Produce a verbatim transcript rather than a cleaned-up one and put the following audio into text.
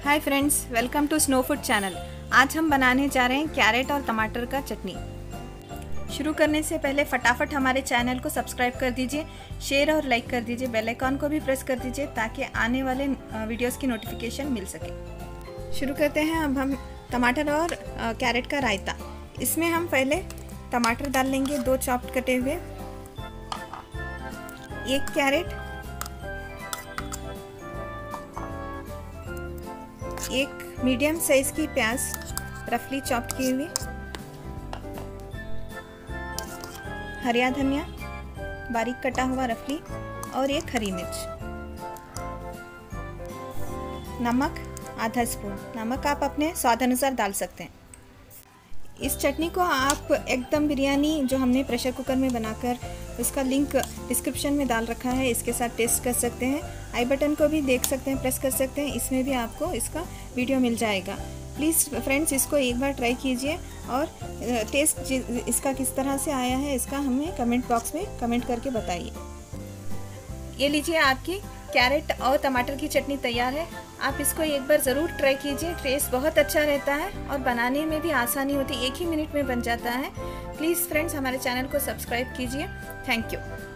Hi friends, welcome to snow food channel. आज हम बनाने जा रहे हैं कैरेट और टमाटर का चटनी। शुरू करने से पहले फटाफट हमारे चैनल को सब्सक्राइब कर दीजिए, शेयर और लाइक कर दीजिए, बेल आइकॉन को भी प्रेस कर दीजिए ताकि आने वाले वीडियोस की नोटिफिकेशन मिल सके। शुरू करते हैं। अब हम टमाटर और कैरेट का रायता। इसमें हम पहले टमाटर डाल लेंगे, दो चॉप्ड कटे हुए, एक कैरेट, एक मीडियम साइज की प्याज रफली चॉप्ड की हुई, हरिया धनिया बारीक कटा हुआ रफली और एक हरी मिर्च, नमक आधा स्पून। नमक आप अपने स्वाद अनुसार डाल सकते हैं। इस चटनी को आप एकदम बिरयानी जो हमने प्रेशर कुकर में बनाकर, उसका लिंक डिस्क्रिप्शन में डाल रखा है, इसके साथ टेस्ट कर सकते हैं। आई बटन को भी देख सकते हैं, प्रेस कर सकते हैं, इसमें भी आपको इसका वीडियो मिल जाएगा। प्लीज़ फ्रेंड्स, इसको एक बार ट्राई कीजिए और टेस्ट इसका किस तरह से आया है इसका हमें कमेंट बॉक्स में कमेंट करके बताइए। ये लीजिए, आपकी कैरेट और टमाटर की चटनी तैयार है। आप इसको एक बार ज़रूर ट्राई कीजिए, टेस्ट बहुत अच्छा रहता है और बनाने में भी आसानी होती है, एक ही मिनट में बन जाता है। प्लीज़ फ्रेंड्स, हमारे चैनल को सब्सक्राइब कीजिए। Thank you.